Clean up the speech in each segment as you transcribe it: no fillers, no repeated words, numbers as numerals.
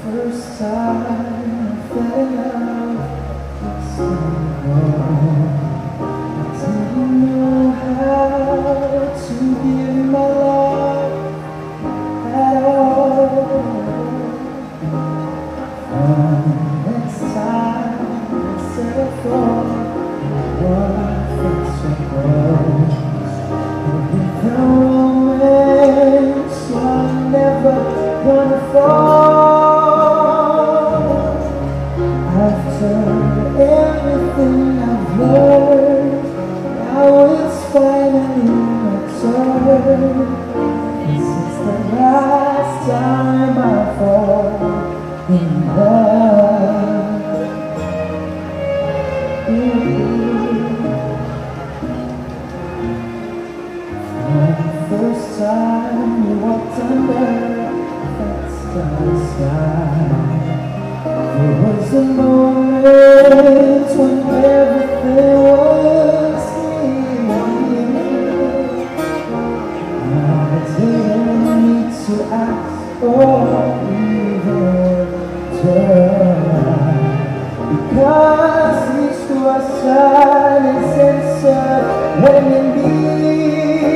first time I fell in love with someone, I didn't know how to give my love at all. Next time I settle for one fix or close. With the romance, I'm never gonna fall. I've turned everything I've learned. Now it's finally my turn. This is the last time I fall in love. First time you walked under that starry sky, it was a moment when everything was clear. I didn't need to ask or even try, because each was silence answered when you need.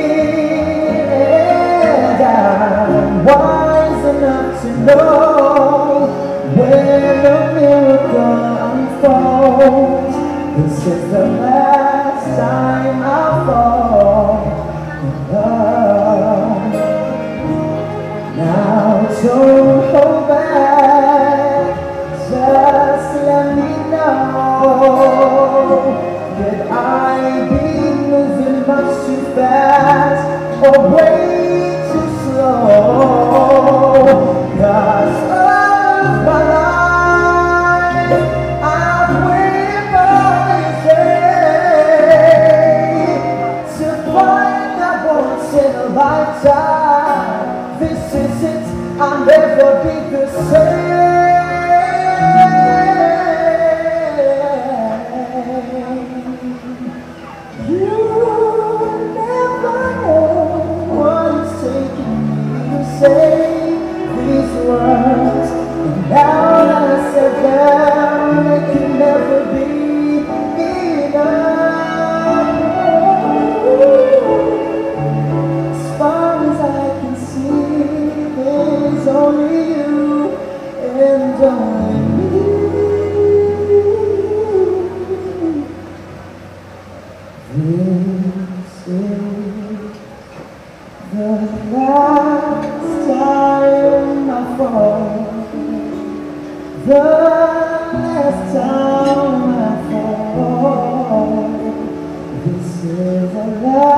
Wise enough to know when a miracle unfolds. This is the last time I'll fall in love. Now don't hold back, just let me know that I be moving much too fast or way too slow. Cause all of my life I've waited for this day, to find that once in a lifetime. This is it, I'll never be the same. You never know what it's taking me to say these words, and now that I said them, it can never be enough. As far as I can see, there's only you and only me. This is the last time I fall, the last time I fall. This is the last